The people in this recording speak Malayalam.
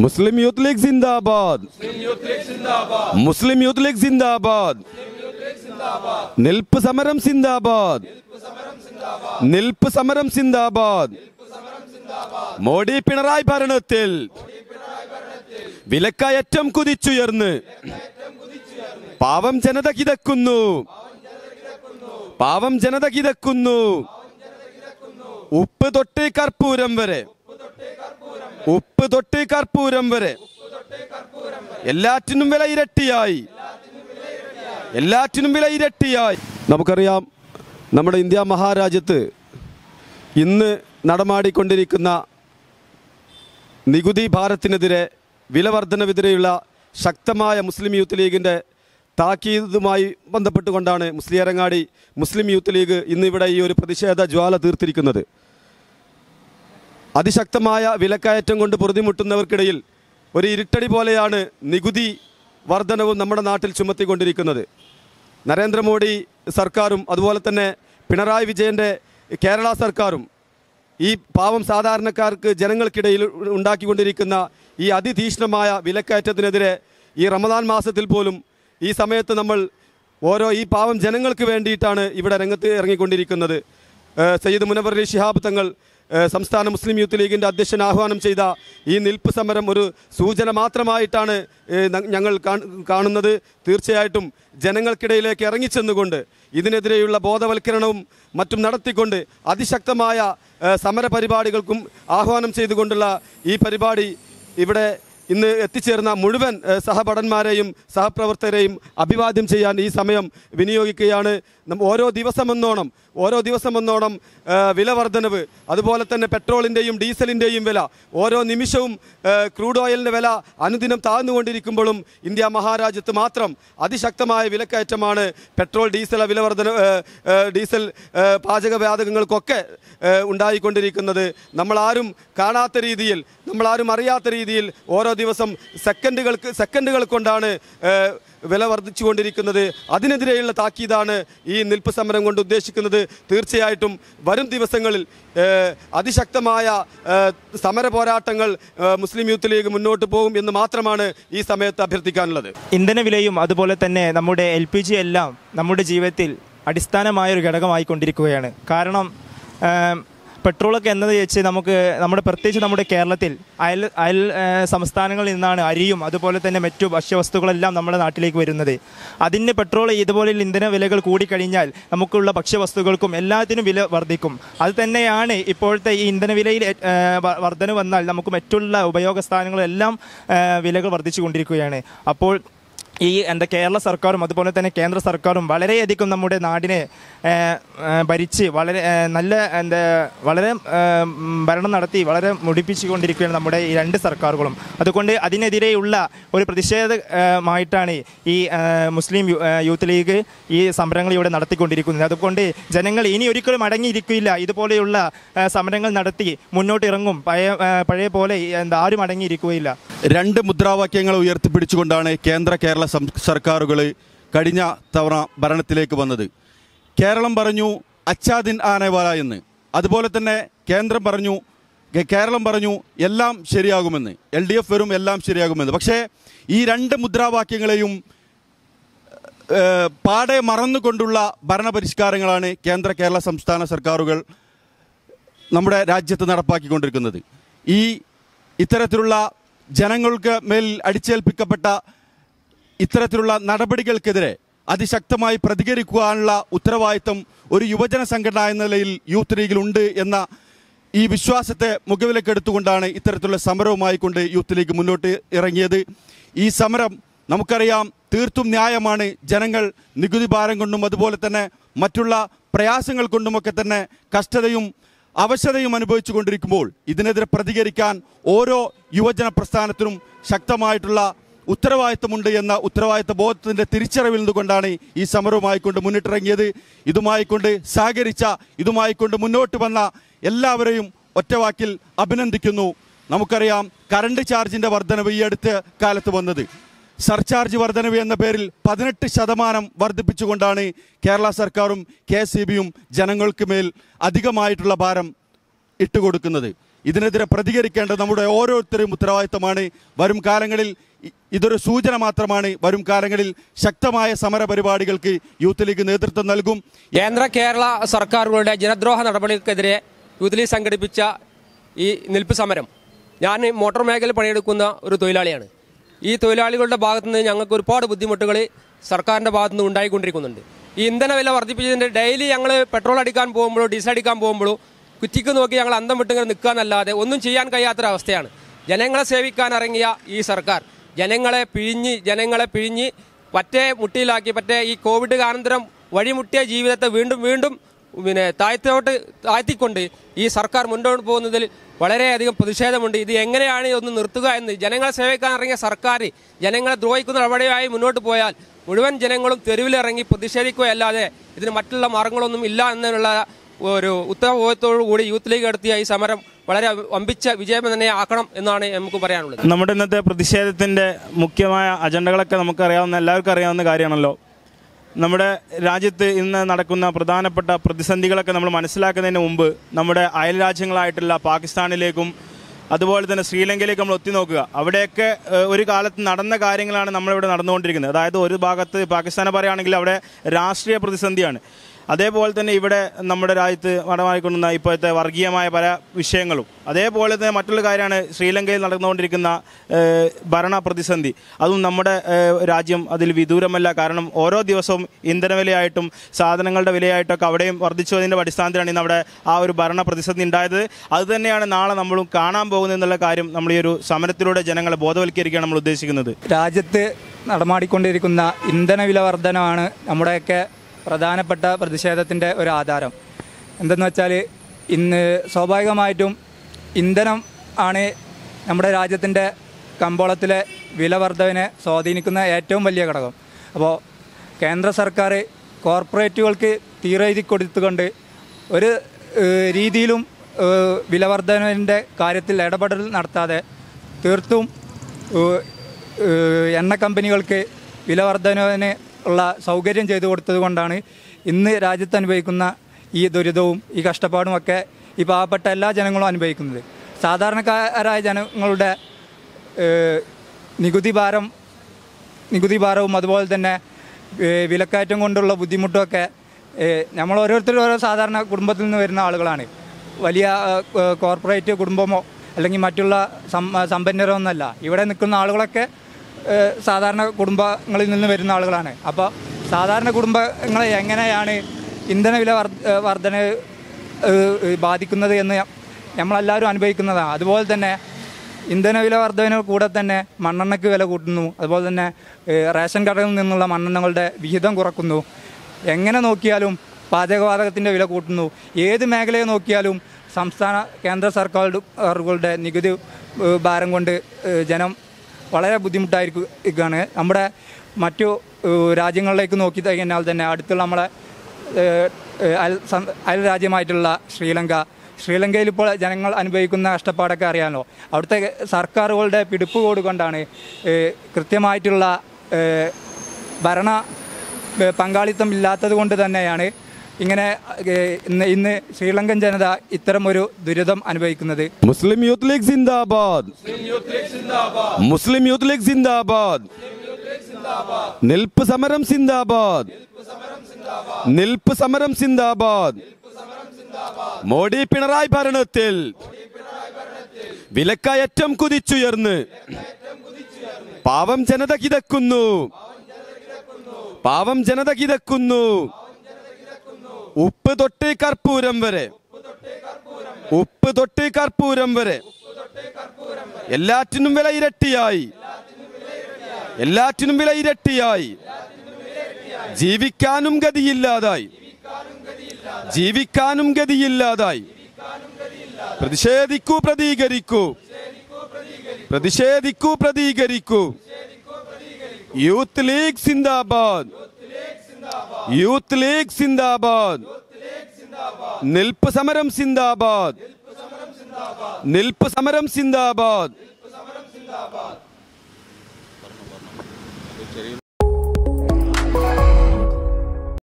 Muslim Youth League Zindabad. Muslim Youth League Zindabad. Nilp Samaram Zindabad. Nilp Samaram Zindabad. Modi Pinarayi Bharanathil വിലക്കയറ്റം കുതിച്ചുയർന്ന് പാവം ജനത കിതക്കുന്നു. പാവം ജനത കിതക്കുന്നു. ഉപ്പ് തൊട്ട് കർപ്പൂരം വരെ, ഉപ്പ് തൊട്ട് കർപ്പൂരം വരെ എല്ലാറ്റിനും വില ഇരട്ടിയായി, എല്ലാറ്റിനും വില ഇരട്ടിയായി. നമുക്കറിയാം, നമ്മുടെ ഇന്ത്യ മഹാരാജ്യത്ത് ഇന്ന് നടമാടിക്കൊണ്ടിരിക്കുന്ന നികുതി ഭാരത്തിനെതിരെ, വില വർധനവിനെതിരെയുള്ള ശക്തമായ മുസ്ലിം യൂത്ത് ലീഗിൻ്റെ താക്കീതുമായി ബന്ധപ്പെട്ടുകൊണ്ടാണ് മുസ്ലിയാരങ്ങാടി മുസ്ലിം യൂത്ത് ലീഗ് ഇന്നിവിടെ ഈ ഒരു പ്രതിഷേധ ജ്വാല തീർത്തിരിക്കുന്നത്. അതിശക്തമായ വിലക്കയറ്റം കൊണ്ട് പൊറുതിമുട്ടുന്നവർക്കിടയിൽ ഒരു ഇരുട്ടടി പോലെയാണ് നികുതി വർധനവും നമ്മുടെ നാട്ടിൽ ചുമത്തിക്കൊണ്ടിരിക്കുന്നത്. നരേന്ദ്രമോദി സർക്കാരും അതുപോലെ തന്നെ പിണറായി വിജയൻ്റെ കേരള സർക്കാരും ഈ പാവം സാധാരണക്കാർക്ക് ജനങ്ങൾക്കിടയിൽ ഉണ്ടാക്കിക്കൊണ്ടിരിക്കുന്ന ഈ അതിതീക്ഷ്ണമായ വിലക്കയറ്റത്തിനെതിരെ ഈ റമദാൻ മാസത്തിൽ പോലും ഈ സമയത്ത് നമ്മൾ ഈ പാവം ജനങ്ങൾക്ക് വേണ്ടിയിട്ടാണ് ഇവിടെ രംഗത്ത് ഇറങ്ങിക്കൊണ്ടിരിക്കുന്നത്. സയ്യിദ് മുനവ്വർ അലി ശിഹാബ് തങ്ങൾ സംസ്ഥാന മുസ്ലിം യൂത്ത് ലീഗിൻ്റെ അധ്യക്ഷൻ ആഹ്വാനം ചെയ്ത ഈ നിൽപ്പ് സമരം ഒരു സൂചന മാത്രമായിട്ടാണ് ഞങ്ങൾ കാണുന്നത്. തീർച്ചയായിട്ടും ജനങ്ങൾക്കിടയിലേക്ക് ഇറങ്ങിച്ചെന്നുകൊണ്ട് ഇതിനെതിരെയുള്ള ബോധവൽക്കരണവും മറ്റും നടത്തിക്കൊണ്ട് അതിശക്തമായ സമര പരിപാടികൾക്കും ആഹ്വാനം ചെയ്തുകൊണ്ടുള്ള ഈ പരിപാടി ഇവിടെ ഇന്ന് എത്തിച്ചേർന്ന മുഴുവൻ സഹഭടന്മാരെയും സഹപ്രവർത്തകരെയും അഭിവാദ്യം ചെയ്യാൻ ഈ സമയം വിനിയോഗിക്കുകയാണ്. ഓരോ ദിവസമെന്നോണം വില വർധനവ്, അതുപോലെ തന്നെ പെട്രോളിൻ്റെയും ഡീസലിൻ്റെയും വില, ഓരോ നിമിഷവും ക്രൂഡ് ഓയിലിൻ്റെ വില അനുദിനം താഴ്ന്നുകൊണ്ടിരിക്കുമ്പോഴും ഇന്ത്യ മഹാരാജ്യത്ത് മാത്രം അതിശക്തമായ വിലക്കയറ്റമാണ്. Petrol, diesel പാചകവാതകങ്ങൾക്കൊക്കെ ഉണ്ടായിക്കൊണ്ടിരിക്കുന്നത്. നമ്മളാരും കാണാത്ത രീതിയിൽ, നമ്മളാരും അറിയാത്ത രീതിയിൽ ഓരോ ദിവസം സെക്കൻഡുകൾ കൊണ്ടാണ് വില വർദ്ധിച്ചുകൊണ്ടിരിക്കുന്നത്. അതിനെതിരെയുള്ള താക്കീതാണ് ഈ നിൽപ്പ് സമരം കൊണ്ട് ഉദ്ദേശിക്കുന്നത്. തീർച്ചയായിട്ടും വരും ദിവസങ്ങളിൽ അതിശക്തമായ സമര പോരാട്ടങ്ങൾ മുസ്ലിം യൂത്ത് ലീഗ് മുന്നോട്ട് പോകും എന്ന് മാത്രമാണ് ഈ സമയത്ത് അഭ്യർത്ഥിക്കാനുള്ളത്. ഇന്ധനവിലയും അതുപോലെ തന്നെ നമ്മുടെ LPG എല്ലാം നമ്മുടെ ജീവിതത്തിൽ അടിസ്ഥാനമായൊരു ഘടകമായിക്കൊണ്ടിരിക്കുകയാണ്. കാരണം പെട്രോളൊക്കെ എന്നത് വെച്ച് പ്രത്യേകിച്ച് നമ്മുടെ കേരളത്തിൽ അയൽ സംസ്ഥാനങ്ങളിൽ നിന്നാണ് അരിയും അതുപോലെ തന്നെ മറ്റു ഭക്ഷ്യവസ്തുക്കളെല്ലാം നമ്മുടെ നാട്ടിലേക്ക് വരുന്നത്. അതിന് പെട്രോൾ ഇതുപോലെയുള്ള ഇന്ധന വിലകൾ കൂടിക്കഴിഞ്ഞാൽ നമുക്കുള്ള ഭക്ഷ്യവസ്തുക്കൾക്കും എല്ലാത്തിനും വില വർദ്ധിക്കും. അത് തന്നെയാണ് ഇപ്പോഴത്തെ ഈ ഇന്ധനവിലയിൽ വർധന വന്നാൽ നമുക്ക് മറ്റുള്ള ഉപയോഗസ്ഥാനങ്ങളെല്ലാം വിലകൾ വർദ്ധിച്ചു കൊണ്ടിരിക്കുകയാണ്. അപ്പോൾ ഈ കേരള സർക്കാരും അതുപോലെ തന്നെ കേന്ദ്ര സർക്കാരും വളരെയധികം നമ്മുടെ നാടിനെ ഭരിച്ച് വളരെ ഭരണം നടത്തി വളരെ മുടിപ്പിച്ചുകൊണ്ടിരിക്കുകയാണ് നമ്മുടെ ഈ രണ്ട് സർക്കാരുകളും. അതുകൊണ്ട് അതിനെതിരെയുള്ള ഒരു പ്രതിഷേധമായിട്ടാണ് ഈ മുസ്ലിം യൂത്ത് ലീഗ് ഈ സമരങ്ങൾ ഇവിടെ നടത്തിക്കൊണ്ടിരിക്കുന്നത്. അതുകൊണ്ട് ജനങ്ങൾ ഇനി ഒരിക്കലും അടങ്ങിയിരിക്കില്ല. ഇതുപോലെയുള്ള സമരങ്ങൾ നടത്തി മുന്നോട്ട് ഇറങ്ങും. പഴയ പോലെ ആരും അടങ്ങിയിരിക്കുകയില്ല. രണ്ട് മുദ്രാവാക്യങ്ങൾ ഉയർത്തിപ്പിടിച്ചുകൊണ്ടാണ് കേരള സർക്കാരുകൾ കഴിഞ്ഞ തവണ ഭരണത്തിലേക്ക് വന്നത്. കേരളം പറഞ്ഞു അച്ചാദിൻ ആനേവാല എന്ന്, അതുപോലെ തന്നെ കേരളം പറഞ്ഞു എല്ലാം ശരിയാകുമെന്ന്, LDF വരും എല്ലാം ശരിയാകുമെന്ന്. പക്ഷേ ഈ രണ്ട് മുദ്രാവാക്യങ്ങളെയും പാടെ മറന്നുകൊണ്ടുള്ള ഭരണപരിഷ്കാരങ്ങളാണ് കേരള സംസ്ഥാന സർക്കാരുകൾ നമ്മുടെ രാജ്യത്ത് നടപ്പാക്കിക്കൊണ്ടിരിക്കുന്നത്. ഇത്തരത്തിലുള്ള ജനങ്ങൾക്ക് മേൽ അടിച്ചേൽപ്പിക്കപ്പെട്ട ഇത്തരത്തിലുള്ള നടപടികൾക്കെതിരെ അതിശക്തമായി പ്രതികരിക്കുവാനുള്ള ഉത്തരവാദിത്തം ഒരു യുവജന സംഘടന എന്ന നിലയിൽ യൂത്ത് ലീഗിലുണ്ട് എന്ന ഈ വിശ്വാസത്തെ മുഖവിലക്കെടുത്തുകൊണ്ടാണ് ഇത്തരത്തിലുള്ള സമരവുമായി കൊണ്ട് യൂത്ത് ലീഗ് മുന്നോട്ട് ഇറങ്ങിയത്. ഈ സമരം നമുക്കറിയാം തീർത്തും ന്യായമാണ്. ജനങ്ങൾ നികുതി ഭാരം കൊണ്ടും അതുപോലെ തന്നെ മറ്റുള്ള പ്രയാസങ്ങൾ കൊണ്ടുമൊക്കെ തന്നെ കഷ്ടതയും അവശതയും അനുഭവിച്ചു കൊണ്ടിരിക്കുമ്പോൾ ഇതിനെതിരെ പ്രതികരിക്കാൻ ഓരോ യുവജന പ്രസ്ഥാനത്തിനും ശക്തമായിട്ടുള്ള ഉത്തരവാദിത്തമുണ്ട് എന്ന ഉത്തരവാദിത്ത ബോധത്തിൻ്റെ തിരിച്ചറിവിൽ നിന്നുകൊണ്ടാണ് ഈ സമരവുമായിക്കൊണ്ട് മുന്നിട്ടിറങ്ങിയത്. ഇതുമായിക്കൊണ്ട് മുന്നോട്ട് വന്ന എല്ലാവരെയും ഒറ്റവാക്കിൽ അഭിനന്ദിക്കുന്നു. നമുക്കറിയാം കറണ്ട് ചാർജിൻ്റെ വർധനവ് ഈ അടുത്ത കാലത്ത് വന്നത്. സർചാർജ് വർധനവ് എന്ന പേരിൽ 18% വർദ്ധിപ്പിച്ചുകൊണ്ടാണ് കേരള സർക്കാരും KSEBയും ജനങ്ങൾക്ക് മേൽ അധികമായിട്ടുള്ള ഭാരം ഇട്ടുകൊടുക്കുന്നത്. ഇതിനെതിരെ പ്രതികരിക്കേണ്ടത് നമ്മുടെ ഓരോരുത്തരും ഉത്തരവാദിത്തമാണ്. വരും കാലങ്ങളിൽ ഇതൊരു സൂചന മാത്രമാണ്. വരും കാലങ്ങളിൽ ശക്തമായ സമര പരിപാടികൾക്ക് യൂത്ത് ലീഗ് നേതൃത്വം നൽകും. കേന്ദ്ര കേരള സർക്കാരുകളുടെ ജനദ്രോഹ നടപടികൾക്കെതിരെ യൂത്ത് ലീഗ് സംഘടിപ്പിച്ച ഈ നിൽപ്പ് സമരം, ഞാൻ മോട്ടോർ മേഖലയിൽ പണിയെടുക്കുന്ന ഒരു തൊഴിലാളിയാണ്. ഈ തൊഴിലാളികളുടെ ഭാഗത്തുനിന്ന് ഞങ്ങൾക്ക് ഒരുപാട് ബുദ്ധിമുട്ടുകൾ സർക്കാരിൻ്റെ ഭാഗത്തുനിന്ന് ഉണ്ടായിക്കൊണ്ടിരിക്കുന്നുണ്ട്. ഈ ഇന്ധന വില വർദ്ധിപ്പിച്ചതിൻ്റെ ഡെയിലി ഞങ്ങൾ പെട്രോൾ അടിക്കാൻ പോകുമ്പോഴോ ഡീസൽ അടിക്കാൻ പോകുമ്പോഴോ കുറ്റിക്ക് നോക്കി ഞങ്ങൾ അന്തം വിട്ടിങ്ങനെ നിൽക്കാനല്ലാതെ ഒന്നും ചെയ്യാൻ കഴിയാത്തൊരവസ്ഥയാണ്. ജനങ്ങളെ സേവിക്കാൻ ഇറങ്ങിയ ഈ സർക്കാർ ജനങ്ങളെ പിഴിഞ്ഞ് പറ്റേ മുട്ടിയിലാക്കി, പറ്റേ ഈ കോവിഡ് അനന്തരം വഴിമുട്ടിയ ജീവിതത്തെ വീണ്ടും താഴ്ത്തിക്കൊണ്ട് ഈ സർക്കാർ മുന്നോട്ട് പോകുന്നതിൽ വളരെയധികം പ്രതിഷേധമുണ്ട്. ഇത് എങ്ങനെയാണ് ഒന്ന് നിർത്തുക എന്ന് ജനങ്ങളെ സേവിക്കാൻ ഇറങ്ങിയ സർക്കാർ ജനങ്ങളെ ദ്രോഹിക്കുന്ന നടപടിയായി മുന്നോട്ട് പോയാൽ മുഴുവൻ ജനങ്ങളും തെരുവിലിറങ്ങി പ്രതിഷേധിക്കുകയല്ലാതെ ഇതിന് മറ്റുള്ള മാർഗങ്ങളൊന്നും ഇല്ല എന്നുള്ള ഒരു ഉത്തരവാദിത്തോടു കൂടി യൂത്ത് ലീഗ് നടത്തിയ ഈ സമരം വളരെ വമ്പിച്ച വിജയം തന്നെ ആക്കണം എന്നാണ് നമുക്ക് പറയാനുള്ളത്. നമ്മുടെ ഇന്നത്തെ പ്രതിഷേധത്തിൻ്റെ മുഖ്യമായ അജണ്ടകളൊക്കെ നമുക്കറിയാവുന്ന എല്ലാവർക്കും അറിയാവുന്ന കാര്യമാണല്ലോ. നമ്മുടെ രാജ്യത്ത് ഇന്ന് നടക്കുന്ന പ്രധാനപ്പെട്ട പ്രതിസന്ധികളൊക്കെ നമ്മൾ മനസ്സിലാക്കുന്നതിന് മുമ്പ് നമ്മുടെ അയൽ രാജ്യങ്ങളായിട്ടുള്ള പാകിസ്ഥാനിലേക്കും അതുപോലെ തന്നെ ശ്രീലങ്കയിലേക്ക് നമ്മൾ ഒത്തിനോക്കുക. അവിടെയൊക്കെ ഒരു കാലത്ത് നടന്ന കാര്യങ്ങളാണ് നമ്മളിവിടെ നടന്നുകൊണ്ടിരിക്കുന്നത്. അതായത് ഒരു ഭാഗത്ത് പാകിസ്ഥാനെ പറയുകയാണെങ്കിൽ അവിടെ രാഷ്ട്രീയ പ്രതിസന്ധിയാണ്. അതേപോലെ തന്നെ ഇവിടെ നമ്മുടെ രാജ്യത്ത് നടമായിക്കൊണ്ടുന്ന ഇപ്പോഴത്തെ വർഗീയമായ പല വിഷയങ്ങളും. അതേപോലെ തന്നെ മറ്റുള്ള കാര്യമാണ് ശ്രീലങ്കയിൽ നടന്നുകൊണ്ടിരിക്കുന്ന ഭരണ പ്രതിസന്ധി. അതും നമ്മുടെ രാജ്യം അതിൽ വിദൂരമല്ല. കാരണം ഓരോ ദിവസവും ഇന്ധന വിലയായിട്ടും സാധനങ്ങളുടെ വിലയായിട്ടൊക്കെ അവിടെയും വർദ്ധിച്ചതിൻ്റെ അടിസ്ഥാനത്തിലാണ് ഇന്ന് അവിടെ ആ ഒരു ഭരണ പ്രതിസന്ധി ഉണ്ടായത്. അതുതന്നെയാണ് നാളെ നമ്മളും കാണാൻ പോകുന്നത് എന്നുള്ള കാര്യം നമ്മൾ ഈ ഒരു സമരത്തിലൂടെ ജനങ്ങളെ ബോധവൽക്കരിക്കുകയാണ് നമ്മൾ ഉദ്ദേശിക്കുന്നത്. രാജ്യത്ത് നടമാടിക്കൊണ്ടിരിക്കുന്ന ഇന്ധനവില വർധനമാണ് നമ്മുടെയൊക്കെ പ്രധാനപ്പെട്ട പ്രതിഷേധത്തിൻ്റെ ഒരു ആധാരം. എന്തെന്ന് വെച്ചാൽ ഇന്ന് സ്വാഭാവികമായിട്ടും ഇന്ധനം ആണ് നമ്മുടെ രാജ്യത്തിൻ്റെ കമ്പോളത്തിലെ വില വർധനവിനെ സ്വാധീനിക്കുന്ന ഏറ്റവും വലിയ ഘടകം. അപ്പോൾ കേന്ദ്ര സർക്കാർ കോർപ്പറേറ്റുകൾക്ക് തീരെഴുതി കൊടുത്തുകൊണ്ട് ഒരു രീതിയിലും വില വർധനവിൻ്റെ കാര്യത്തിൽ ഇടപെടൽ നടത്താതെ തീർത്തും എണ്ണ കമ്പനികൾക്ക് വില വർധനവിന് ഉള്ള സൗകര്യം ചെയ്തു കൊടുത്തത് കൊണ്ടാണ് ഇന്ന് രാജ്യത്ത് അനുഭവിക്കുന്ന ഈ ദുരിതവും ഈ കഷ്ടപ്പാടുമൊക്കെ ഈ പാവപ്പെട്ട എല്ലാ ജനങ്ങളും അനുഭവിക്കുന്നത്. സാധാരണക്കാരായ ജനങ്ങളുടെ നികുതി ഭാരവും അതുപോലെ തന്നെ വിലക്കയറ്റം കൊണ്ടുള്ള ബുദ്ധിമുട്ടുമൊക്കെ നമ്മൾ ഓരോരുത്തരും ഓരോ സാധാരണ കുടുംബത്തിൽ നിന്ന് വരുന്ന ആളുകളാണ്. വലിയ കോർപ്പറേറ്റ് കുടുംബമോ അല്ലെങ്കിൽ മറ്റുള്ള സമ്പന്നരോ ഒന്നല്ല. ഇവിടെ നിൽക്കുന്ന ആളുകളൊക്കെ സാധാരണ കുടുംബങ്ങളിൽ നിന്ന് വരുന്ന ആളുകളാണ്. അപ്പോൾ സാധാരണ കുടുംബങ്ങളെ എങ്ങനെയാണ് ഇന്ധനവില വർധന ബാധിക്കുന്നത് എന്ന് നമ്മളെല്ലാവരും അനുഭവിക്കുന്നതാണ്. അതുപോലെ തന്നെ ഇന്ധനവില വർധന കൂടെ തന്നെ മണ്ണെണ്ണയ്ക്ക് വില കൂട്ടുന്നു. അതുപോലെ തന്നെ റേഷൻ കടകളിൽ നിന്നുള്ള മണ്ണെണ്ണകളുടെ വിഹിതം കുറക്കുന്നു. എങ്ങനെ നോക്കിയാലും പാചകവാതകത്തിൻ്റെ വില കൂട്ടുന്നു. ഏത് മേഖലയെ നോക്കിയാലും സംസ്ഥാന കേന്ദ്ര സർക്കാരുകളുടെ നികുതി ഭാരം കൊണ്ട് ജനം വളരെ ബുദ്ധിമുട്ടായിരിക്കുകയാണ്. നമ്മുടെ മറ്റു രാജ്യങ്ങളിലേക്ക് നോക്കി കഴിഞ്ഞാൽ തന്നെ അടുത്തുള്ള നമ്മളെ അയൽ രാജ്യമായിട്ടുള്ള ശ്രീലങ്കയിൽ ഇപ്പോൾ ജനങ്ങൾ അനുഭവിക്കുന്ന കഷ്ടപ്പാടൊക്കെ അറിയാമല്ലോ. അവിടുത്തെ സർക്കാരുകളുടെ പിടിപ്പുകോട് കൊണ്ടാണ് കൃത്യമായിട്ടുള്ള ഭരണ പങ്കാളിത്തം ഇല്ലാത്തത് കൊണ്ട് തന്നെയാണ് ഇങ്ങനെ ഇന്ന് ശ്രീലങ്കൻ ജനത ഇത്തരം ഒരു ദുരിതം അനുഭവിക്കുന്നത്. മുസ്ലിം യൂത്ത് ലീഗ് സിന്ദാബാദ്, മുസ്ലിം യൂത്ത് ലീഗ് സിന്ദാബാദ്, നിൽപ്പ് സമരം സിന്ദാബാദ്, നിൽപ്പ് സമരം സിന്ദാബാദ്. മോഡി പിണറായി ഭരണത്തിൽ വിലക്കയറ്റം കുതിച്ചുയർന്ന് പാവം ജനത കിതക്കുന്നു, പാവം ജനത കിതക്കുന്നു. ഉപ്പ് തൊട്ട് കർപ്പൂരം വരെ, ഉപ്പ് തൊട്ട് കർപ്പൂരം വരെ എല്ലാറ്റിനും വില ഇരട്ടിയായി, എല്ലാറ്റിനും വില ഇരട്ടിയായി. ജീവിക്കാനും ഗതിയില്ലാതായി, ജീവിക്കാനും ഗതിയില്ലാതായി. പ്രതിഷേധിക്കൂ, പ്രതികരിക്കൂ, പ്രതിഷേധിക്കൂ, പ്രതികരിക്കൂ. യൂത്ത് ലീഗ് സിന്ദാബാദ്, യൂത്ത് ലീഗ് സിന്ദാബാദ്. നിൽപ്പ് സമരം സിന്ദാബാദ്, നിൽപ്പ് സമരം സിന്ദാബാദ്.